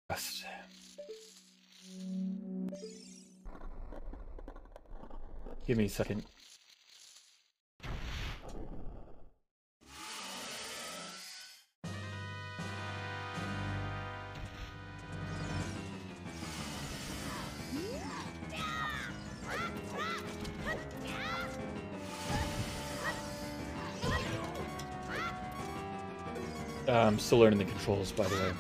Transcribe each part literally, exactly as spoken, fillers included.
Rest. Give me a second. Uh, I'm still learning the controls, by the way.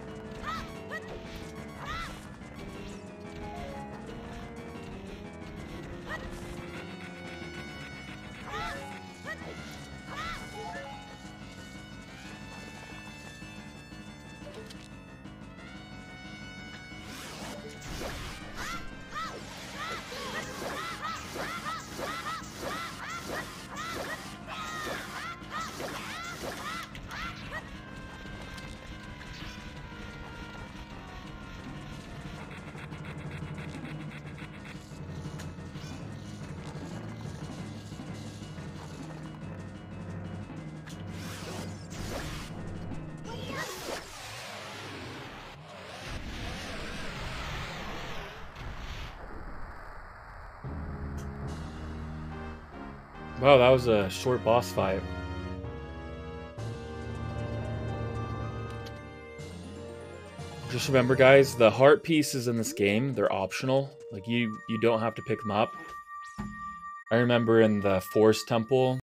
Wow, that was a short boss fight. Just remember, guys, the heart pieces in this game, they're optional. Like, you, you don't have to pick them up. I remember in the Forest Temple,